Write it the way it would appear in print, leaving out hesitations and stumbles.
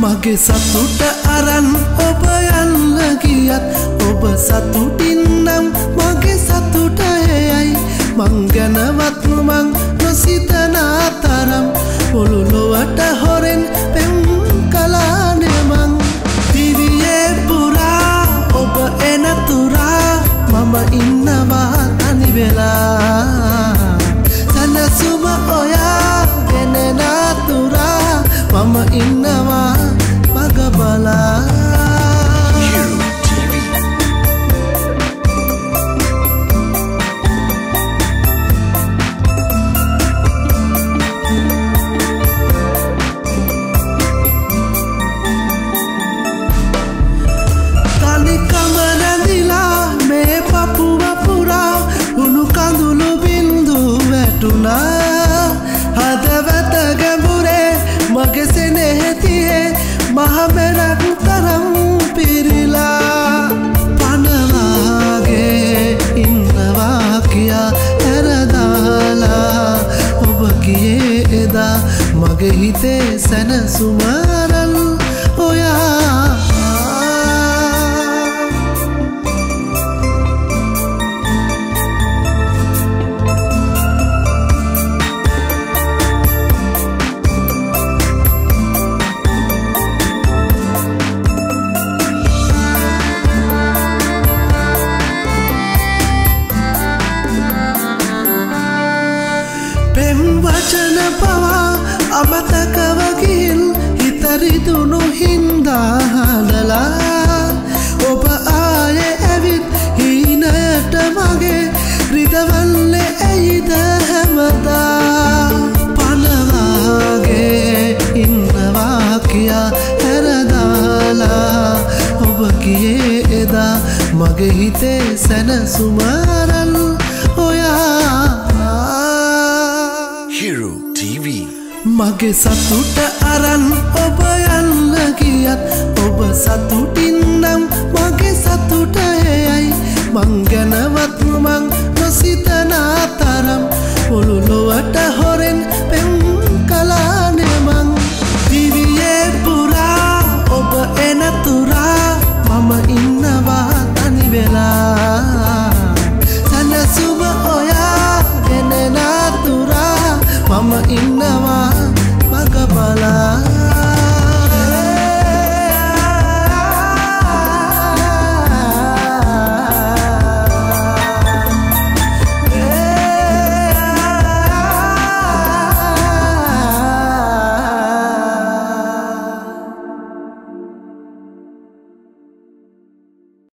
මගේ සතුට අරන් ඔබ යන්න ගියත් ඔබ සතුටින් නම් මගේ සතුට එයයි මං ගැනවත් මං නොසිතන තරම් මුළු ලොවට හොරෙන් පෙම් කළානේ මං දිවියේ පුරා ඔබ එන තුරා මම ඉන්නවා තනි වෙලා සනසුම ඔයා ගෙනෙන තුරා මම ඉන්නවා මග බලා හදවත ගැඹුරේ මගේ සෙනෙහතියේ මහමෙරක් තරම් පිරිලා පනවාගේ ඉන්නවා කියා ඇරදාලා ඔබ ගියේ එදා මගේ හිතේ සැනසුමරල් ඔයා වචන පවා අමතකව ගිල් හිතරිදුණු හින්දා හඬලා ඔබ ආයේ ඇවිත් හීනයට මගේ රිදවන්නේ ඇයිද හැමදා පනවාගේ ඉන්නවා කියා හැරදාලා ඔබ ගියේ එදා මගේ හිතේ සැනසුමරල් ඔයා මගේ සතුට අරන් ඔබ යන්න ගියත් ඔබ සතුටින් නම් මගේ සතුට එයයි මං ගැනවත් මං නොසිතන තරම් මුළු ලොවට හොරෙන් පෙම් කළා